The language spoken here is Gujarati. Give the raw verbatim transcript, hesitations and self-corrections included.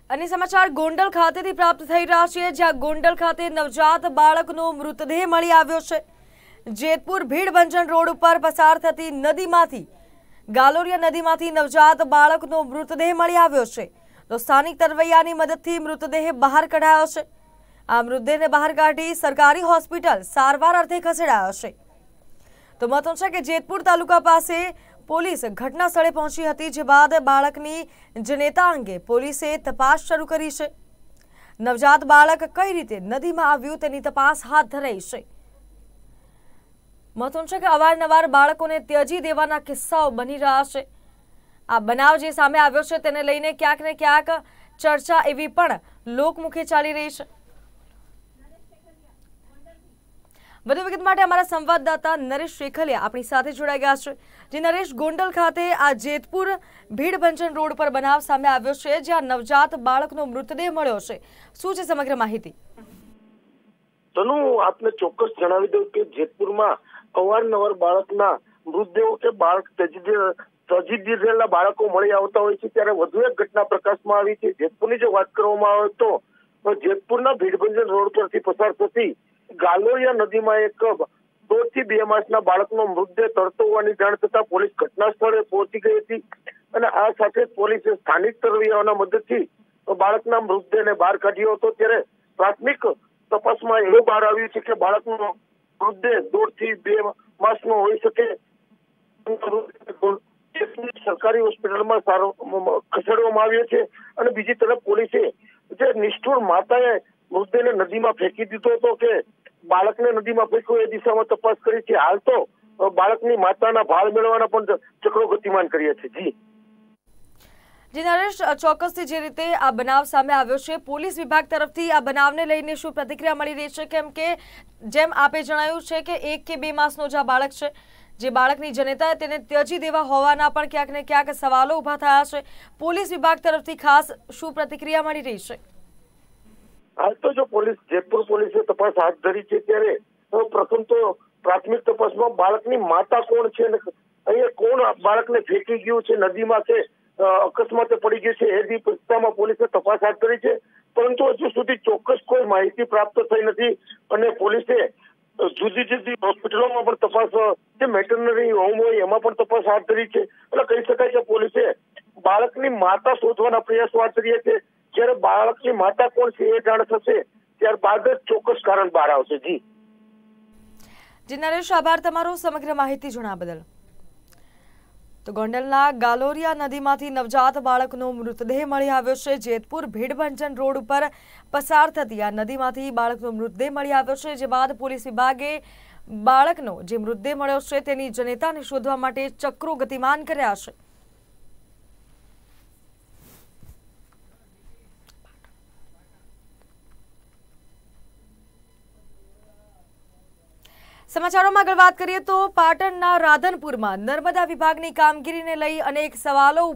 અને સમાચાર ગોંડલ ખાતેથી પ્રાપ્ત થઈ રહ્યા છે, જ્યાં ગોંડલ ખાતે નવજાત બાળકનો મૃતદેહ મળી આવ્યો છે। જેતપુર ભીડભંજન રોડ ઉપર પસાર થતી નદીમાંથી ગાલોરિયા નદીમાંથી નવજાત બાળકનો મૃતદેહ મળી આવ્યો છે। તો સ્થાનિક તરવૈયાની મદદથી મૃતદેહ બહાર કઢાયો છે। આ મૃતદેહને બહાર કાઢી સરકારી હોસ્પિટલ સારવાર અર્થે ખસેડાયો છે। તો મહત્વનું છે કે જેતપુર તાલુકા પાસે પોલીસ ઘટના સ્થળે પહોંચી હતી, જે બાદ બાળકની જનેતા અંગે પોલીસે તપાસ શરૂ કરી છે। નવજાત બાળક કઈ રીતે નદીમાં આવ્યું તેની તપાસ હાથ ધરાઈ છે। મહત્વનું છે કે અવારનવાર બાળકોને ત્યજી દેવાના કિસ્સાઓ બની રહ્યા છે। આ બનાવ જે સામે આવ્યો છે તેને લઈને ક્યાંક ને ક્યાંક ચર્ચા એવી પણ લોકમુખે ચાલી રહી છે। વધુ વિગત માટે અમારા સંવાદદાતા નરેશ શેખલિયા આપણી સાથે જોડાઈ ગયા છે। જે નરેશ, ગોંડલ ખાતે આ જેતપુર ભીડભંજન રોડ પર બનાવ સામે આવ્યો છે, જ્યાં નવજાત બાળકનો મૃતદેહ મળ્યો છે, શું છે સમગ્ર માહિતી? તનુ, આપને ચોક્કસ જણાવી દઉં કે જેતપુરમાં અવારનવાર બાળકના મૃતદેહો કે બાળક તજી દીધેલા બાળકો મળી આવતા હોય છે, ત્યારે વધુ એક ઘટના પ્રકાશમાં આવી છે। જેતપુરની જો વાત કરવામાં આવે તો જેતપુરના ભીડભંજન રોડ પરથી પસાર થતી ગાલોરિયા નદીમાં એક દોઢ થી બે માસના બાળકનો મૃતદેહ તરતો હોવાની જાણ થતા પોલીસ ઘટના સ્થળે પહોંચી ગઈ હતી અને આ સાથે પોલીસે સ્થાનિક તરવૈયાઓના મદદથી બાળકના મૃતદેહને બહાર કાઢ્યો હતો। ત્યારે પ્રાથમિક તપાસમાં એવું બહાર આવ્યું છે કે બાળકનો મૃતદેહ દોઢ થી બે માસનો હોઈ શકે। સરકારી હોસ્પિટલમાં સારો ખસેડવામાં આવ્યો છે અને બીજી તરફ પોલીસે જે નિષ્ઠુર માતાએ મૃતદેહને નદીમાં ફેંકી દીધો હતો કે બાળકને નદીમાં ફેંક્યો એ દિશામાં તપાસ કરી છે। હાલ તો બાળકની માતાના ભાળ મેળવવાના પણ ચક્રો ગતિમાન કર્યા છે। જી જી નરેશ, ચોક્કસથી જે રીતે આ બનાવ સામે આવ્યો છે, પોલીસ વિભાગ તરફથી આ બનાવને લઈને શું પ્રતિક્રિયા મળી રહી છે? કેમ કે જેમ આપે જણાવ્યું છે કે એક કે બે માસનો જે બાળક છે, જે બાળકની જનેતા તેને ત્યજી દેવા હોવાના પણ ક્યાંક ને ક્યાંક સવાલો ઉભા થયા છે। પોલીસ વિભાગ તરફથી ખાસ શું પ્રતિક્રિયા મળી રહી છે? હાલ તો જો પોલીસ જેતપુર પોલીસે તપાસ હાથ ધરી છે, ત્યારે પ્રથમ તો પ્રાથમિક તપાસમાં બાળકની માતા કોણ છે અને અહીંયા કોણ બાળકને ફેંકી ગયું છે નદીમાં કે અકસ્માતે પડી ગયું છે, એ દિશામાં પોલીસે તપાસ હાથ ધરી છે, પરંતુ હજુ સુધી ચોક્કસ કોઈ માહિતી પ્રાપ્ત થઈ નથી અને પોલીસે જુદી જુદી હોસ્પિટલોમાં પણ તપાસ, જે મેટરનરી હોમ હોય એમાં પણ તપાસ હાથ ધરી છે। એટલે કહી શકાય કે પોલીસે બાળકની માતા શોધવાના પ્રયાસો હાથ ધર્યા છે। જ્યારે બાળકની માતા કોણ છે એ જાણ થશે ત્યારબાદ જ ચોક્કસ કારણ બહાર આવશે। જી જી નરેશ, આભાર તમારો સમગ્ર માહિતી જણાવવા બદલ। તો ગોંડલના ગાલોરિયા નદીમાંથી નવજાત બાળકનો મૃતદેહ મળી આવ્યો છે। જેતપુર ભીડભંજન રોડ ઉપર પસાર થતી આ નદીમાંથી બાળકનો મૃતદેહ મળી આવ્યો છે, જે બાદ પોલીસ વિભાગે બાળકનો જે મૃતદેહ મળ્યો છે તેની જનેતાને શોધવા માટે ચક્રો ગતિમાન કર્યા છે। સમાચારોમાં આગળ વાત કરીએ તો પાટણના રાધનપુરમાં નર્મદા વિભાગની કામગીરીને લઈ અનેક સવાલો